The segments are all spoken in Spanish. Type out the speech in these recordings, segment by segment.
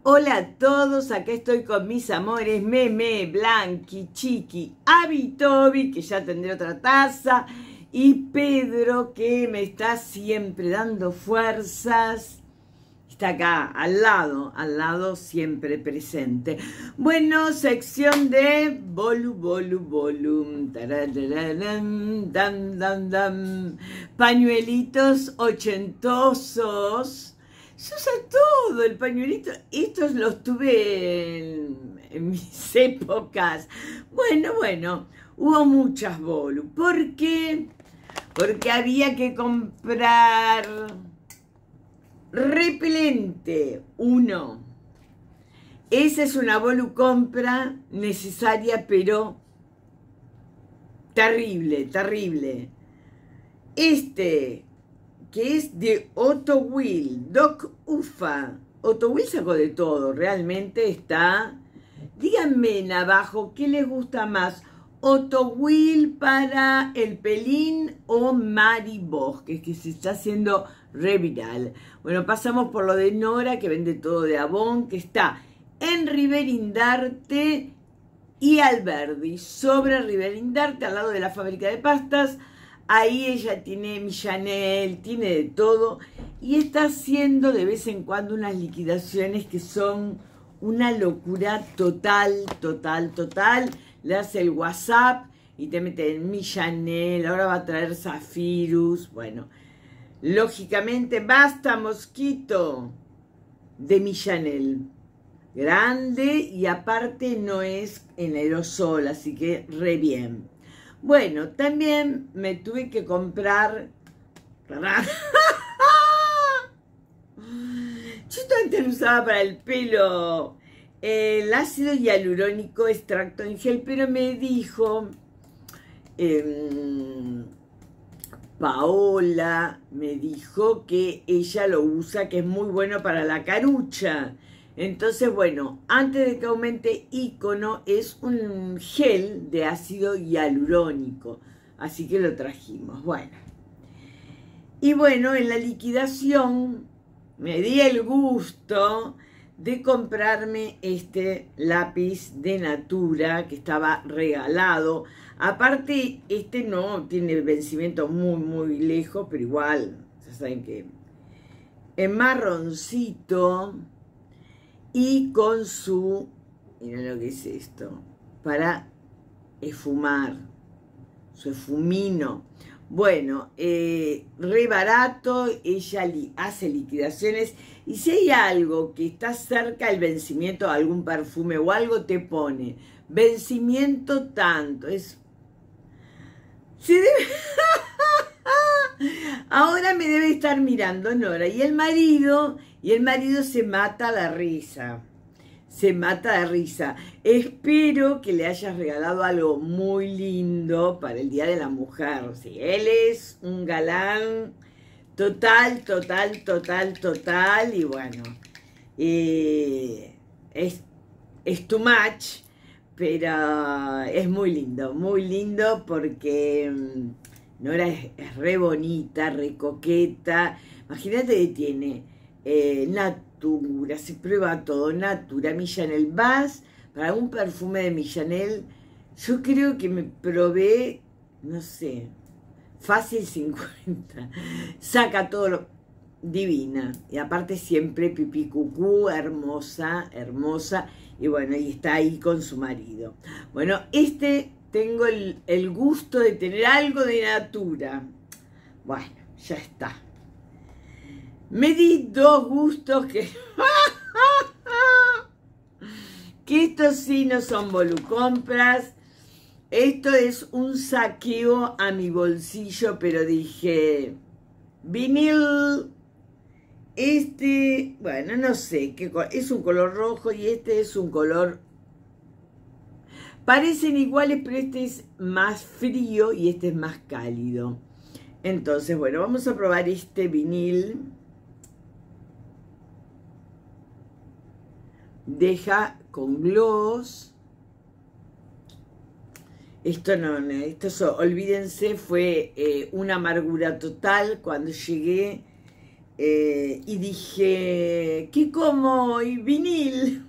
Hola a todos, acá estoy con mis amores, Meme, Blanqui, Chiqui, Abby, Toby, que ya tendré otra taza, y Pedro, que me está siempre dando fuerzas, está acá, al lado, siempre presente. Bueno, sección de Bolu, tarararán, dam, pañuelitos ochentosos. Yo uso todo el pañuelito. Estos los tuve en mis épocas. Bueno, hubo muchas Bolu. ¿Por qué? Porque había que comprar repelente. Uno. Esa es una Bolu compra necesaria, pero terrible. Que es de Otto Will, Doc Ufa. Otto Will sacó de todo, realmente está. Díganme en abajo, ¿qué les gusta más? Otto Will para el pelín o Mari Bosques, que se está haciendo reviral. Bueno, pasamos por lo de Nora, que vende todo de Avon, que está en Riverindarte y Alberdi, sobre Riverindarte, al lado de la fábrica de pastas. Ahí ella tiene Millanel, tiene de todo y está haciendo de vez en cuando unas liquidaciones que son una locura total. Le hace el WhatsApp y te mete en Millanel, ahora va a traer Zafirus. Bueno, lógicamente Basta Mosquito de Millanel. Grande y aparte no es en aerosol, así que re bien. Bueno, también me tuve que comprar... Yo antes lo usaba para el pelo el ácido hialurónico extracto en gel, pero me dijo Paola, me dijo que ella lo usa, que es muy bueno para la carucha. Entonces, bueno, antes de que aumente Icono, es un gel de ácido hialurónico. Así que lo trajimos. Bueno. Y bueno, en la liquidación me di el gusto de comprarme este lápiz de Natura que estaba regalado. Aparte, este no tiene vencimiento muy lejos, pero igual, ya saben que en marroncito. Y con su, miren lo que es esto, para esfumar, su esfumino. Bueno, re barato, ella hace liquidaciones y si hay algo que está cerca del vencimiento, algún perfume o algo, te pone vencimiento tanto, es... Se debe... Ahora me debe estar mirando Nora y el marido se mata la risa. Se mata de risa. Espero que le hayas regalado algo muy lindo para el Día de la Mujer. Sí, él es un galán total. Y bueno, es too much, pero es muy lindo porque... Nora es re bonita, re coqueta. Imagínate que tiene Natura, se prueba todo, Natura, Millanel. Vas para un perfume de Millanel, yo creo que me probé, no sé, fácil 50. Saca todo lo divina. Y aparte siempre pipí cucú, hermosa. Y bueno, y está ahí con su marido. Bueno, tengo el gusto de tener algo de Natura. Bueno, ya está. Me di dos gustos que estos sí no son volucompras. Esto es un saqueo a mi bolsillo, pero dije, vinil, bueno, no sé, es un color rojo y este es un color... Parecen iguales, pero este es más frío y este es más cálido. Entonces, bueno, vamos a probar este vinil. Deja con gloss. Olvídense, fue una amargura total cuando llegué. y dije, ¿qué como? Y vinil.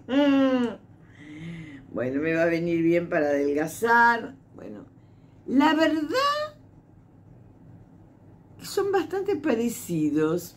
Bueno, me va a venir bien para adelgazar. Bueno, la verdad que son bastante parecidos.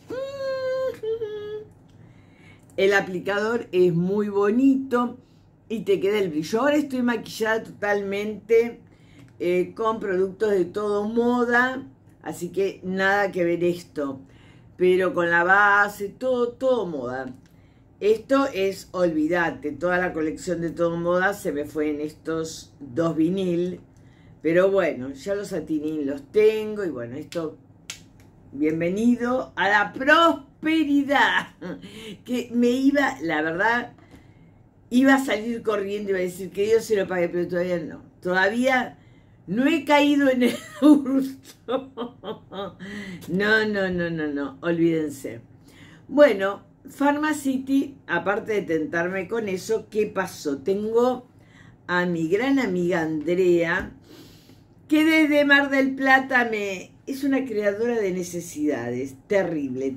El aplicador es muy bonito y te queda el brillo. Ahora estoy maquillada totalmente con productos de Todo Moda, así que nada que ver esto. Pero con la base, todo moda. Esto es, olvídate, toda la colección de Todo Moda se me fue en estos 2 vinil. Pero bueno, ya los satinín los tengo y bueno, esto, bienvenido a la prosperidad. Que me iba, la verdad, iba a salir corriendo, iba a decir que Dios se lo pague, pero todavía no. Todavía no he caído en el hurto. No, olvídense. Bueno, Pharmacity, aparte de tentarme con eso, ¿qué pasó? Tengo a mi gran amiga Andrea, que desde Mar del Plata es una creadora de necesidades. Terrible.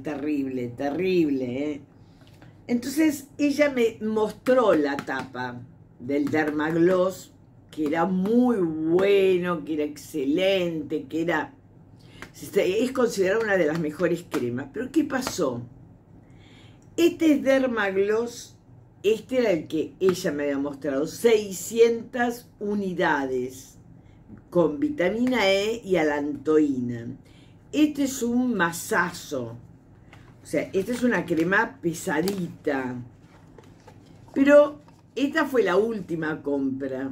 Entonces ella me mostró la tapa del Dermagloss, que era muy bueno, que era excelente, que es considerada una de las mejores cremas. Pero ¿qué pasó? Este es Dermagloss, este era el que ella me había mostrado, 600 unidades con vitamina E y alantoína. Este es un masazo, o sea, esta es una crema pesadita, pero esta fue la última compra.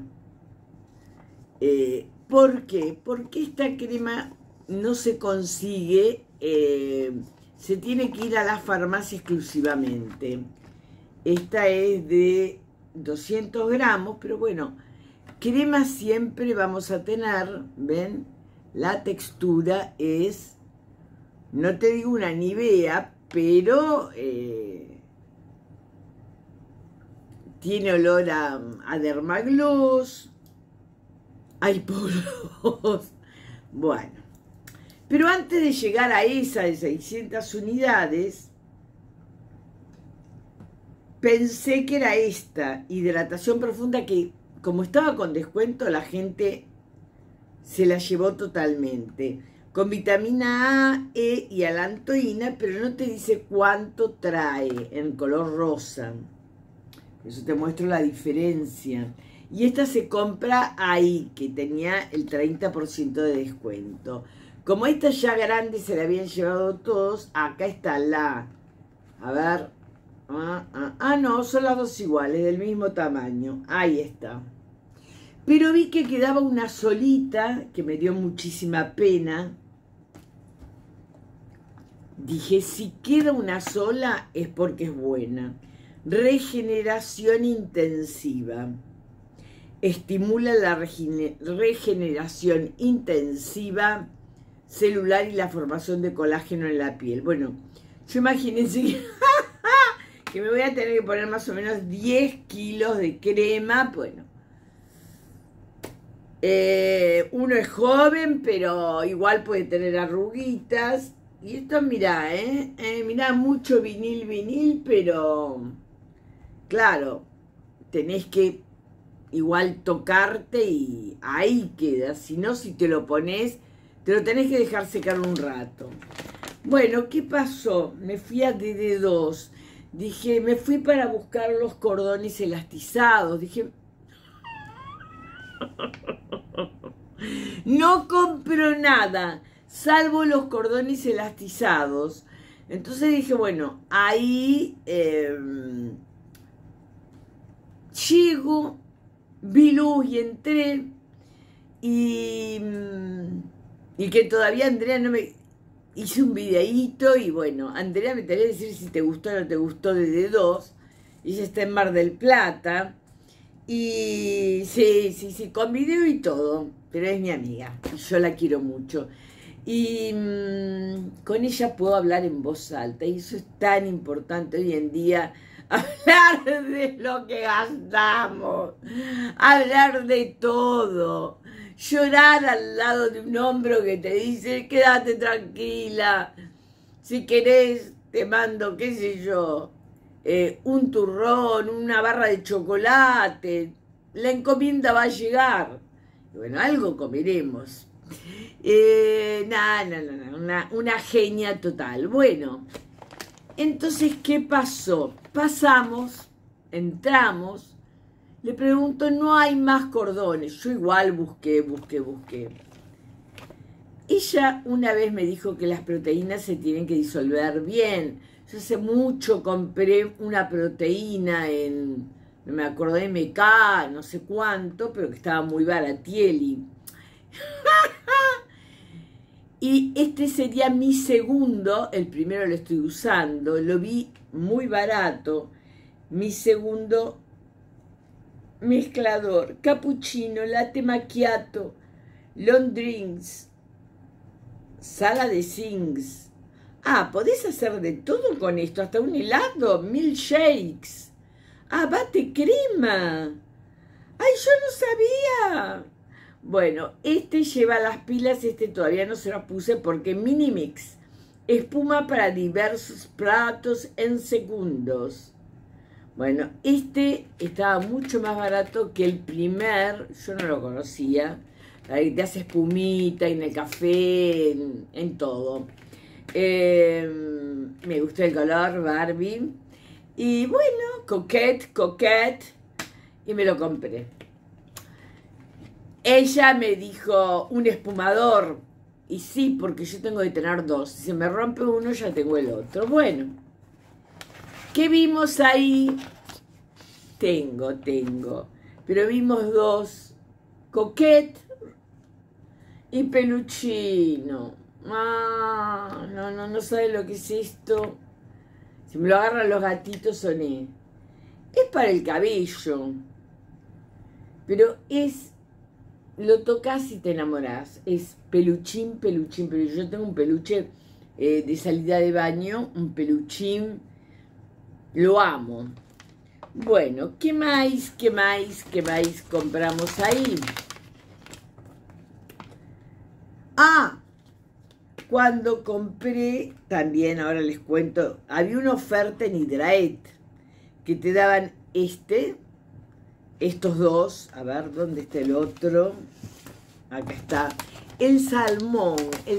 ¿Por qué? Porque esta crema no se consigue, se tiene que ir a la farmacia exclusivamente. Esta es de 200 gramos, pero bueno, crema siempre vamos a tener, ¿ven? La textura es, no te digo una Nivea, pero tiene olor a Dermagloss. Hay polvos. Bueno, pero antes de llegar a esa de 600 unidades, pensé que era esta, hidratación profunda, que como estaba con descuento, la gente se la llevó totalmente. Con vitamina A, E y alantoína, pero no te dice cuánto trae en color rosa. Eso te muestro la diferencia. Y esta se compra ahí, que tenía el 30% de descuento. Como esta ya grande se la habían llevado todos, acá está la... A ver... no, son las dos iguales, del mismo tamaño. Ahí está. Pero vi que quedaba una solita, que me dio muchísima pena. Dije, si queda una sola es porque es buena. Regeneración intensiva. Estimula la regeneración intensiva celular y la formación de colágeno en la piel. Bueno, yo imagínense que me voy a tener que poner más o menos 10 kilos de crema. Bueno, uno es joven, pero igual puede tener arruguitas. Y esto, mirá, mirá, mucho vinil, pero claro, tenés que igual tocarte y ahí queda. Si no, si te lo pones, te lo tenés que dejar secar un rato. Bueno, ¿qué pasó? Me fui a DD2. Dije, me fui para buscar los cordones elastizados. Dije, no compro nada, salvo los cordones elastizados. Entonces dije, bueno, ahí llego, vi luz y entré. Y que todavía Andrea no me... Hice un videíto y bueno, Andrea me tenía que decir si te gustó o no te gustó de D2. Ella está en Mar del Plata. Y sí, con video y todo. Pero es mi amiga y yo la quiero mucho. Y con ella puedo hablar en voz alta. Y eso es tan importante hoy en día. Hablar de lo que gastamos. Hablar de todo. Llorar al lado de un hombro que te dice, quédate tranquila. Si querés, te mando, qué sé yo, un turrón, una barra de chocolate. La encomienda va a llegar. Bueno, algo comeremos. No, una genia total. Bueno, entonces, ¿qué pasó? Pasamos, entramos, le pregunto, no hay más cordones. Yo igual busqué. Ella una vez me dijo que las proteínas se tienen que disolver bien. Yo hace mucho compré una proteína en, no me acuerdo, MK, no sé cuánto, pero que estaba muy baratieli. Y este sería mi segundo, el primero lo estoy usando, lo vi muy barato, mi segundo mezclador, cappuccino, latte macchiato, long drinks, sala de things. Ah, podés hacer de todo con esto, hasta un helado, milkshakes. Ah, bate crema. ¡Ay, yo no sabía! Bueno, este lleva las pilas, este todavía no se las puse porque Minimix, espuma para diversos platos en segundos. Bueno, este estaba mucho más barato que el primer, yo no lo conocía. Ahí te hace espumita en el café, en todo. Me gustó el color Barbie. Y bueno, coquette, y me lo compré. Ella me dijo, un espumador. Y sí, porque yo tengo que tener dos. Si se me rompe uno, ya tengo el otro. Bueno, ¿qué vimos ahí? Tengo. Pero vimos dos. Coquette y peluchino. Ah, no sabe lo que es esto. Si me lo agarran los gatitos, soné. Es para el cabello. Pero es... Lo tocas y te enamorás. Es peluchín. Yo tengo un peluche de salida de baño, un peluchín. Lo amo. Bueno, ¿qué más compramos ahí? Ah, cuando compré, también ahora les cuento, había una oferta en Hydraet que te daban estos dos, a ver, ¿dónde está el otro? Acá está. El salmón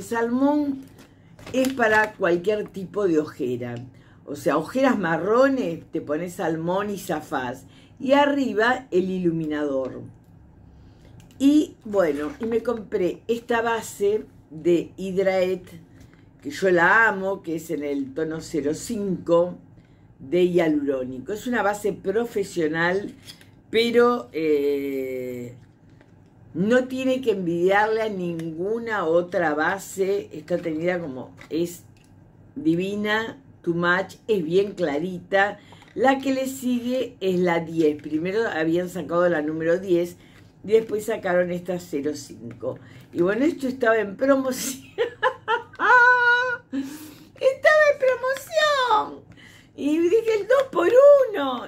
es para cualquier tipo de ojera. O sea, ojeras marrones, te pones salmón y zafás. Y arriba el iluminador. Y bueno, y me compré esta base de Hydraet, que yo la amo, que es en el tono 05 de hialurónico. Es una base profesional, pero no tiene que envidiarle a ninguna otra base. Está tenida como, es divina, too much, es bien clarita. La que le sigue es la 10. Primero habían sacado la número 10 y después sacaron esta 05. Y bueno, esto estaba en promoción. Estaba en promoción. Y dije el 2x1.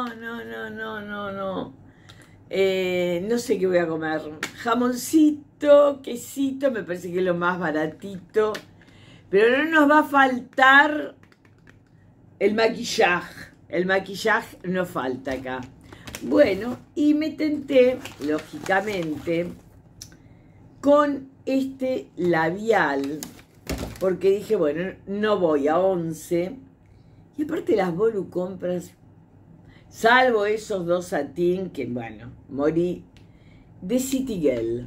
No. No sé qué voy a comer. Jamoncito, quesito, me parece que es lo más baratito. Pero no nos va a faltar el maquillaje. El maquillaje no falta acá. Bueno, y me tenté, lógicamente, con este labial. Porque dije, bueno, no voy a 11. Y aparte las Bolu compras, salvo esos dos satín que, bueno, morí, de City Girl.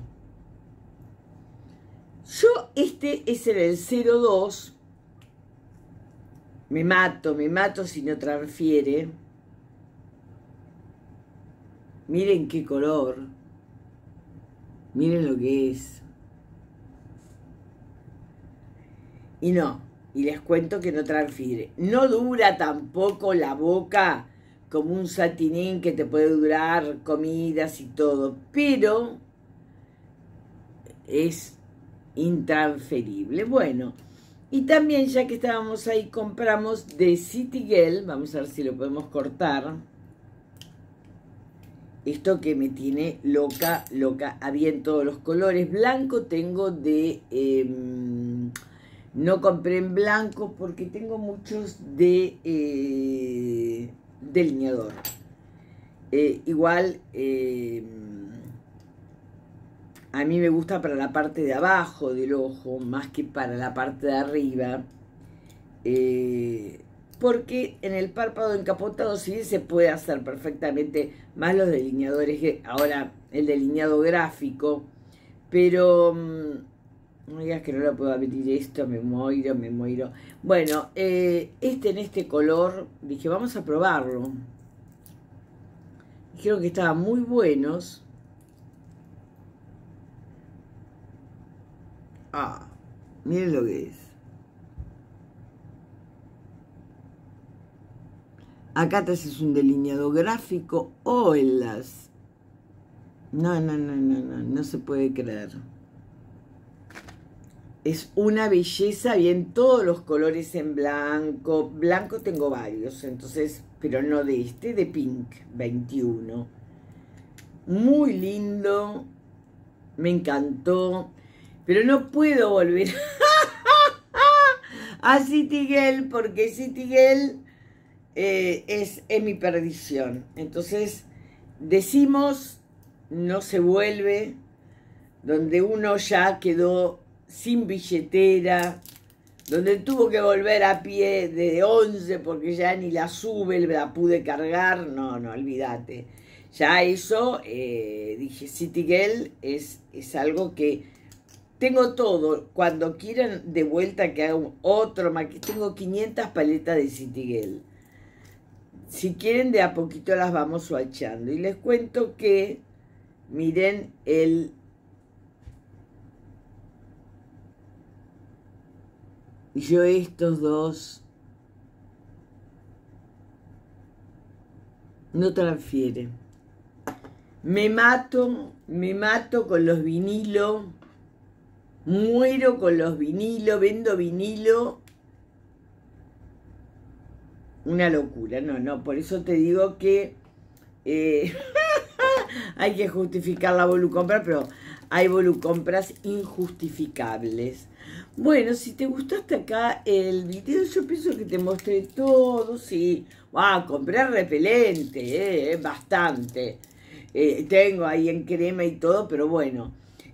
Yo, este es en el 02. Me mato si no transfiere. Miren qué color. Miren lo que es. Y no, y les cuento que no transfiere. No dura tampoco la boca como un satinín que te puede durar comidas y todo, pero es intransferible. Bueno, y también ya que estábamos ahí compramos de City Girl, vamos a ver si lo podemos cortar. Esto que me tiene loca, había en todos los colores. Blanco tengo de No compré en blanco porque tengo muchos de delineador. Igual a mí me gusta para la parte de abajo del ojo más que para la parte de arriba. Porque en el párpado encapotado sí se puede hacer perfectamente más los delineadores, ahora el delineado gráfico, pero no digas que no lo puedo abrir esto, me muero, me muero. Bueno, este en este color, dije, vamos a probarlo. Dijeron que estaban muy buenos. Ah, miren lo que es. Acá te haces un delineado gráfico o en las... No se puede creer. Es una belleza, bien, todos los colores en blanco. Blanco tengo varios, entonces, pero no de este, de Pink 21. Muy lindo, me encantó, pero no puedo volver a Citiguel porque Citiguel es mi perdición. Entonces, decimos, no se vuelve, donde uno ya quedó sin billetera, donde tuvo que volver a pie de 11 porque ya ni la sube, la pude cargar, no, olvídate. Ya eso, dije, Citiguel es algo que tengo todo. Cuando quieran de vuelta que haga otro maquillaje, tengo 500 paletas de Citiguel. Si quieren, de a poquito las vamos swatchando. Y les cuento que, miren yo estos dos no transfieren. Me mato con los vinilos, muero con los vinilos, vendo vinilo. Una locura, no, por eso te digo que hay que justificar la volucompra, pero hay volucompras injustificables. Bueno, si te gustó hasta acá el video, yo pienso que te mostré todo, sí. Compré repelente, bastante. Tengo ahí en crema y todo, pero bueno.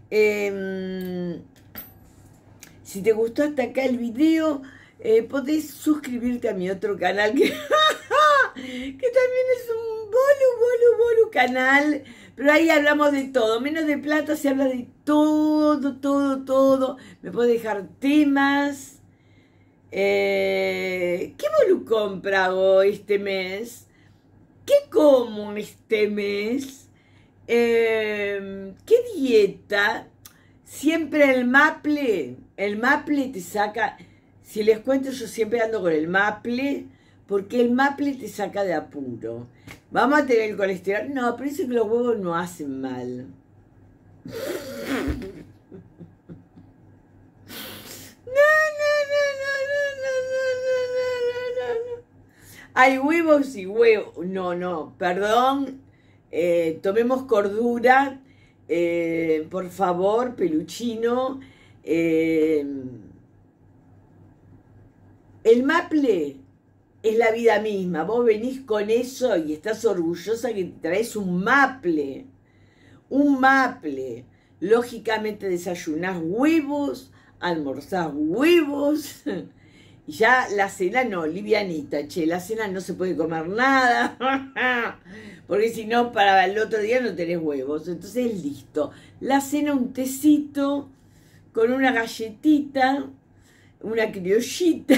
Si te gustó hasta acá el video, podés suscribirte a mi otro canal que, que también es un bolu canal. Pero ahí hablamos de todo, menos de plata, se habla de todo. Me puedes dejar temas. ¿Qué volucompra hago este mes? ¿Qué como este mes? ¿Qué dieta? Siempre el maple te saca... Si les cuento, yo siempre ando con el maple, porque el maple te saca de apuro. Vamos a tener el colesterol. No, pero eso que los huevos no hacen mal. No. Hay huevos y huevos. No, perdón. Tomemos cordura. Por favor, peluchino. El maple es la vida misma. Vos venís con eso y estás orgullosa que te traes un maple. Un maple. Lógicamente desayunás huevos, almorzás huevos. Y ya la cena no, livianita, che. La cena no se puede comer nada. Porque si no, para el otro día no tenés huevos. Entonces, listo. La cena, un tecito con una galletita, una criollita.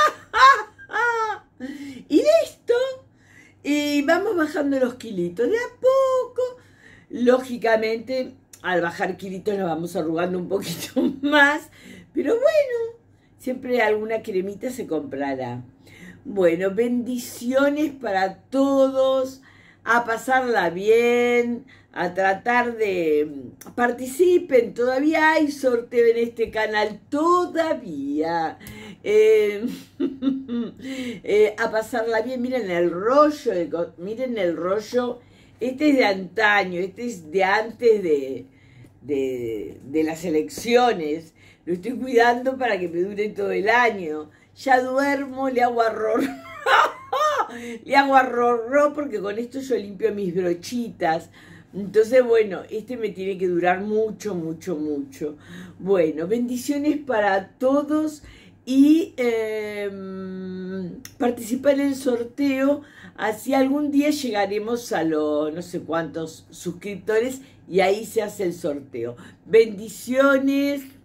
Y listo. Y vamos bajando los kilitos de a poco. Lógicamente, al bajar kilitos nos vamos arrugando un poquito más. Pero bueno, siempre alguna cremita se comprará. Bueno, bendiciones para todos. A pasarla bien, a tratar de... Participen, todavía hay sorteo en este canal, todavía. A pasarla bien, miren el rollo, miren el rollo. Este es de antaño, este es de antes de las elecciones. lo estoy cuidando para que me dure todo el año. Ya duermo, le hago arroz. Le hago arroz porque con esto yo limpio mis brochitas. Entonces, bueno, este me tiene que durar mucho, mucho, mucho. Bueno, bendiciones para todos y participar en el sorteo. Así algún día llegaremos a los no sé cuántos suscriptores y ahí se hace el sorteo. Bendiciones.